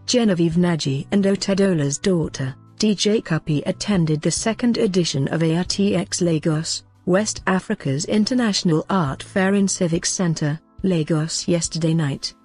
Genevieve Nnaji and Otedola's daughter, DJ Cuppy, attended the second edition of ARTX Lagos, West Africa's International Art Fair in Civic Centre, Lagos yesterday night.